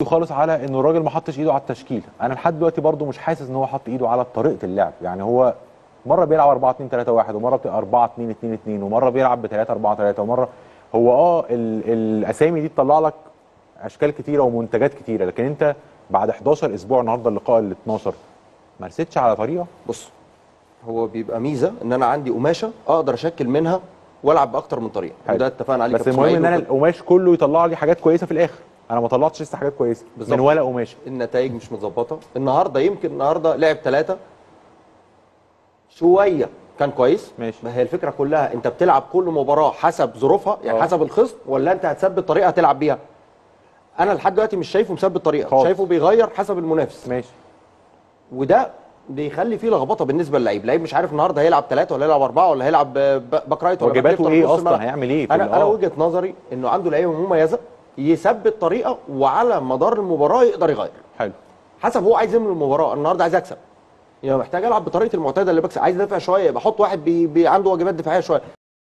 خالص على انه الراجل ما حطش ايده على التشكيل. انا لحد دلوقتي برده مش حاسس ان هو حط ايده على طريقه اللعب. يعني هو مره بيلعب 4 2 3 1 ومره 4 2 2 2 ومره بيلعب ب 3 4 3 ومره هو الاسامي دي تطلع لك اشكال كتيره ومنتجات كتيره، لكن انت بعد 11 اسبوع النهارده اللقاء ال 12 ما رستش على طريقه. بص، هو بيبقى ميزه ان انا عندي قماشه اقدر اشكل منها والعب باكتر من طريقه، وده اتفقنا عليه. بس المهم ان انا القماش كله يطلع لي حاجات كويسه في الاخر. انا ما طلعتش لسه حاجات كويسه من ولا قماشه. النتائج مش متظبطه النهارده. يمكن النهارده لعب 3 شويه كان كويس ماشي. ما هي الفكره كلها انت بتلعب كل مباراه حسب ظروفها، يعني حسب الخصم، ولا انت هتثبت طريقه تلعب بيها؟ انا لحد دلوقتي مش شايفه مثبت طريقه خالص. شايفه بيغير حسب المنافس. ماشي. وده بيخلي فيه لخبطه بالنسبه للعيب. لعيب مش عارف النهارده هيلعب 3 ولا هيلعب 4 ولا هيلعب باك رايت ولا باك ليفت. واجباته ايه اصلا؟ هيعمل ايه؟ انا وجهه نظري انه عنده لعيبه مميزه يثبت طريقه وعلى مدار المباراه يقدر يغير. حلو. حسب هو عايز يعمل المباراه. النهارده عايز اكسب، يبقى محتاج العب بطريقه المعتاده اللي بكسب. عايز ادافع شويه، يبقى احط واحد عنده واجبات دفاعيه شويه.